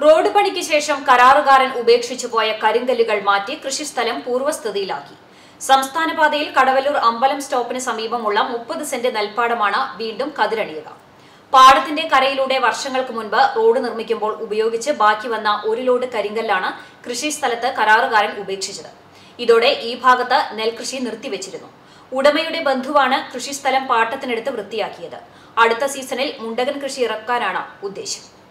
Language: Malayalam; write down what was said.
റോഡ് പണിക്ക് ശേഷം കരാറുകാരൻ ഉപേക്ഷിച്ചു പോയ കരിങ്കല്ലുകൾ മാറ്റി കൃഷിസ്ഥലം പൂർവ്വസ്ഥിതിയിലാക്കി. സംസ്ഥാന പാതയിൽ കടവല്ലൂർ അമ്പലം സ്റ്റോപ്പിന് സമീപമുള്ള 30 സെന്റ് നെൽപ്പാടമാണ് വീണ്ടും കതിരണിയുക. പാടത്തിന്റെ കരയിലൂടെ വർഷങ്ങൾക്ക് മുൻപ് റോഡ് നിർമ്മിക്കുമ്പോൾ ഉപയോഗിച്ച് ബാക്കി വന്ന 1 ലോഡ് കരിങ്കല്ലാണ് കൃഷിസ്ഥലത്ത് കരാറുകാരൻ ഉപേക്ഷിച്ചത്. ഇതോടെ ഈ ഭാഗത്ത് നെൽകൃഷി നിർത്തിവെച്ചിരുന്നു. ഉടമയുടെ ബന്ധുവാണ് കൃഷിസ്ഥലം പാട്ടത്തിനെടുത്ത് വൃത്തിയാക്കിയത്. അടുത്ത സീസണിൽ മുണ്ടകൻ കൃഷി ഇറക്കാനാണ് ഉദ്ദേശം.